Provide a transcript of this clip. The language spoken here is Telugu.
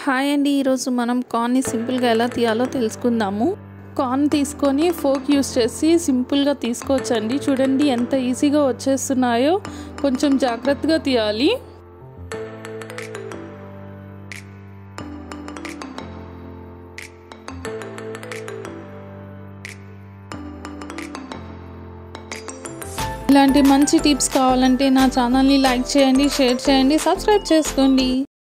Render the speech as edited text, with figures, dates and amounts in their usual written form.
హాయ్ అండి, ఈరోజు మనం కార్న్ని సింపుల్గా ఎలా తీయాలో తెలుసుకుందాము. కార్న్ తీసుకొని ఫోక్ యూస్ చేసి సింపుల్గా తీసుకోవచ్చండి. చూడండి ఎంత ఈజీగా వచ్చేస్తున్నాయో. కొంచెం జాగ్రత్తగా తీయాలి. ఇలాంటి మంచి టిప్స్ కావాలంటే నా ఛానల్ని లైక్ చేయండి, షేర్ చేయండి, సబ్స్క్రైబ్ చేసుకోండి.